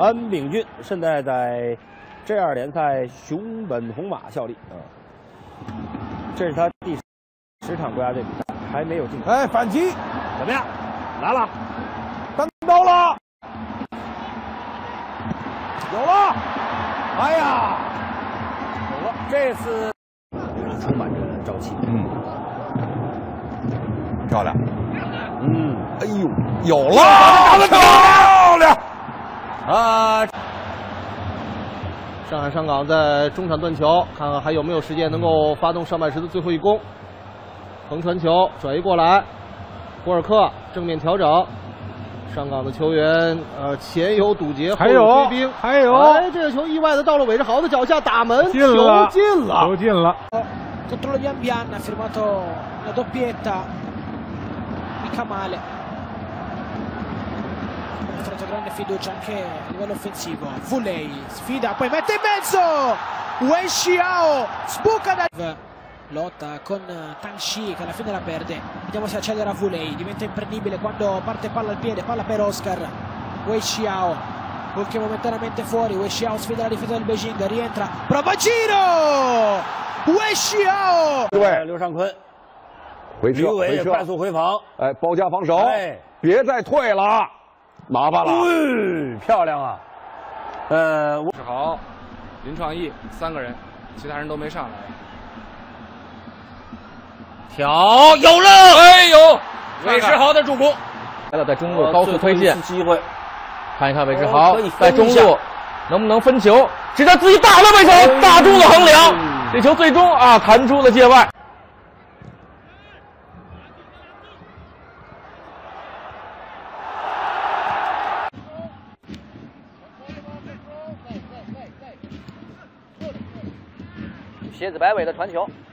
安炳俊现在在 J2联赛熊本红马效力啊。这是他第10场国家队比赛，还没有进球。 哎，反击怎么样？来了， 单刀了，有了！哎呀， 有了！这次充满着朝气。 漂亮。哎呦，有了， 打得漂亮！ 啊！上海上港在中场断球，看看还有没有时间能够发动上半时的最后一攻。横传球转移过来，博尔克正面调整，上港的球员前有堵截，后有追兵， 还有， 哎，这个球意外的到了韦世豪的脚下，打门， 进了， 球进了， 球进了。 Contro di Ambian ha firmato la doppietta mica male. Ha mostrato grande fiducia anche a livello offensivo. Vulei sfida, poi mette in mezzo Wei Xiao, sbuca da lotta con Tang Shi che alla fine la perde. Vediamo se accelera Vulei, diventa imprendibile quando parte palla al piede, palla per Oscar. Wei Xiao, gol che momentaneamente fuori. Wei Xiao sfida la difesa del Beijing, rientra, prova giro! Wei Xiao， 对， 刘尚坤， 吕伟也快速回防， 哎，包夹防守， 哎， 别再退了，麻烦了， 漂亮啊！ 世豪、林创义3个人，其他人都没上来。 挑有了， 哎呦，韦世豪的助攻， 来了，在中路高速推进， 机会， 看一看韦世豪可以在中路能不能分球，是他自己打了韦世豪，打中了横梁。这球最终弹出了界外。 蝎子摆尾的传球，